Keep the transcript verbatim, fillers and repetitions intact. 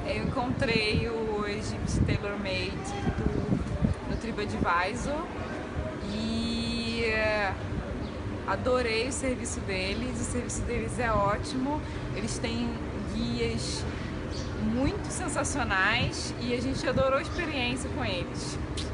Eu encontrei o Egypt Tailor Made do, no TripAdvisor e é, adorei o serviço deles. O serviço deles é ótimo. Eles têm guias muito sensacionais e a gente adorou a experiência com eles.